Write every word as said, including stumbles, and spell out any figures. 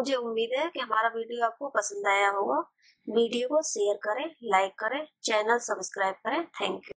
मुझे उम्मीद है कि हमारा वीडियो आपको पसंद आया होगा। वीडियो को शेयर करें, लाइक करें, चैनल सब्सक्राइब करें। Thank you.